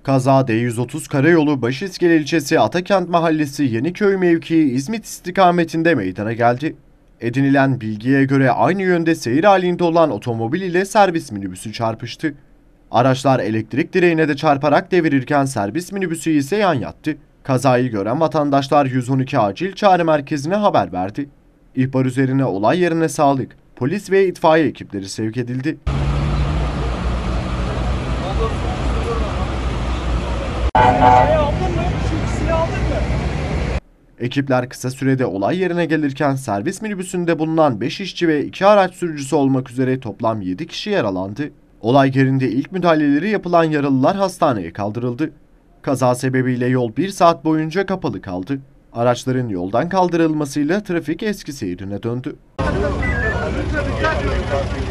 Kaza D130 Karayolu Başiskele ilçesi Atakent Mahallesi Yeniköy mevkii İzmit istikametinde meydana geldi. Edinilen bilgiye göre aynı yönde seyir halinde olan otomobil ile servis minibüsü çarpıştı. Araçlar elektrik direğine de çarparak devirirken servis minibüsü ise yan yattı. Kazayı gören vatandaşlar 112 acil çağrı merkezine haber verdi. İhbar üzerine olay yerine sağlık, polis ve itfaiye ekipleri sevk edildi. Ekipler kısa sürede olay yerine gelirken servis minibüsünde bulunan 5 işçi ve 2 araç sürücüsü olmak üzere toplam 7 kişi yaralandı. Olay yerinde ilk müdahaleleri yapılan yaralılar hastaneye kaldırıldı. Kaza sebebiyle yol 1 saat boyunca kapalı kaldı. Araçların yoldan kaldırılmasıyla trafik eski seyrine döndü.